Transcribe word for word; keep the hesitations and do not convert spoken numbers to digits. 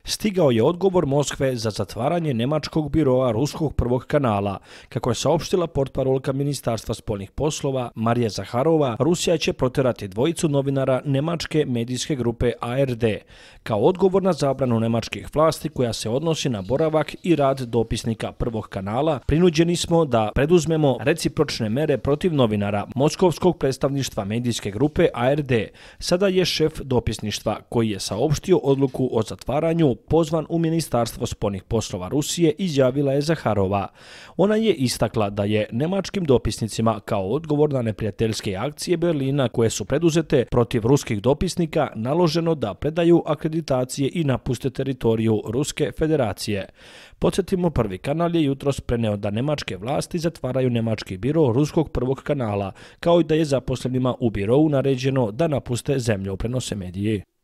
Stigao je odgovor Moskve za zatvaranje nemačkog biroa ruskog prvog kanala. Kako je saopštila portparolka Ministarstva spoljnih poslova Marija Zaharova, Rusija će protjerati dvojicu novinara nemačke medijske grupe A R D. Kao odgovor na zabranu nemačkih vlasti koja se odnosi na boravak i rad dopisnika prvog kanala, prinuđeni smo da preduzmemo recipročne mere protiv novinara Moskovskog predstavništva medijske grupe A R D. Sada je šef dopisništva koji je saopštio odluku o zatvaranju pozvan u Ministarstvo spoljnih poslova Rusije, izjavila je Zaharova. Ona je istakla da je nemačkim dopisnicima kao odgovor na neprijateljske akcije Berlina koje su preduzete protiv ruskih dopisnika naloženo da predaju akreditacije i napuste teritoriju Ruske federacije. Podsjetimo, prvi kanal je jutros preneo da nemačke vlasti zatvaraju nemački biro ruskog prvog kanala, kao i da je zaposlenima u birou naređeno da napuste zemlju, prenose mediji.